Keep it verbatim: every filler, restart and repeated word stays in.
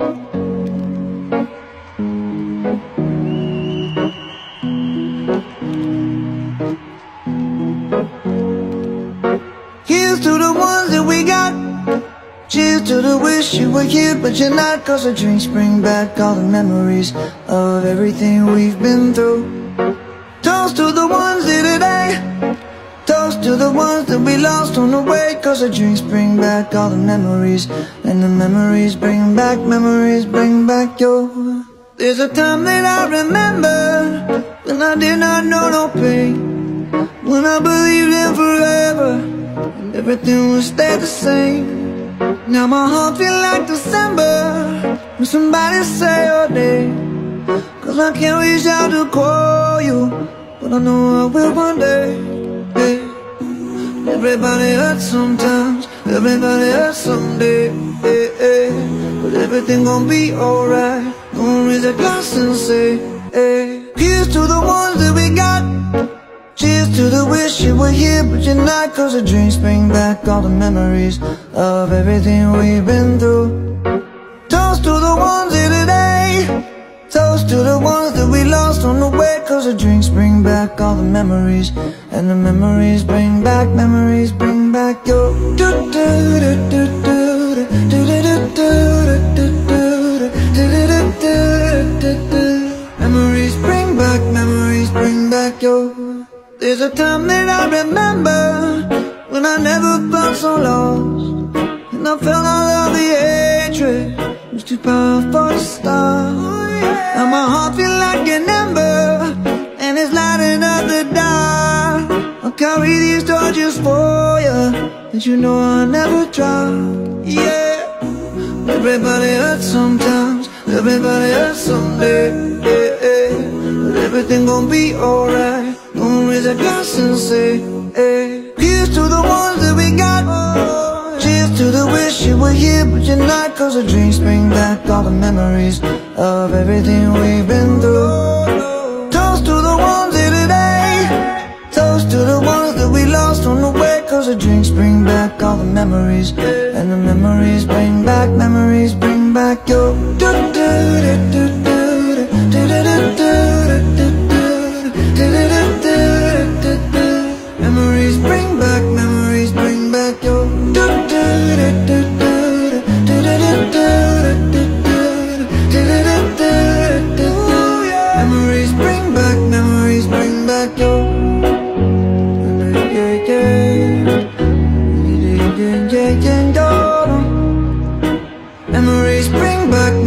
Here's to the ones that we got. Cheers to the wish you were here but you're not, 'cause the drinks bring back all the memories of everything we've been through. Toast to the ones here today. Toast to the ones that we lost on the way, 'cause the drinks bring back all the memories, and the memories bring back, memories bring back your. There's a time that I remember when I did not know no pain, when I believed in forever and everything would stay the same. Now my heart feel like December when somebody say your name, 'cause I can't reach out to call you, but I know I will one day. Hey. Everybody hurts sometimes, everybody hurts someday. Hey, hey. But everything gon' be alright. Gonna raise a glass and say, hey. Here's to the ones that we got. Cheers to the wish you were here but you're not, 'cause the drinks bring back all the memories of everything we've been through. Toast to the ones here today. Toast to the ones that we lost on the way, 'cause the drinks bring back all the memories, and the memories bring back, memories bring back your. Memories bring back, memories bring back your. There's a time that I remember when I never felt so lost, and I felt all of the hatred was too powerful to stop. Now my heart feel like an ember, and it's lighting up the dark. I'll carry these torches for you, and you know I'll never drop. Yeah. Everybody hurts sometimes, everybody hurts someday. Yeah, yeah. But everything gon' be alright. Gonna raise a glass and say, hey. Here's to the ones that we got. Cheers to the wish you were here but you're not, 'cause the drinks bring back all the memories of everything we've been through. Toast to the ones here today. Toast to the ones that we lost on the way, 'cause the drinks bring back all the memories, and the memories bring back, memories bring back your. Memories bring back, memories bring back your. Memories bring back, memories bring back your. Memories bring back.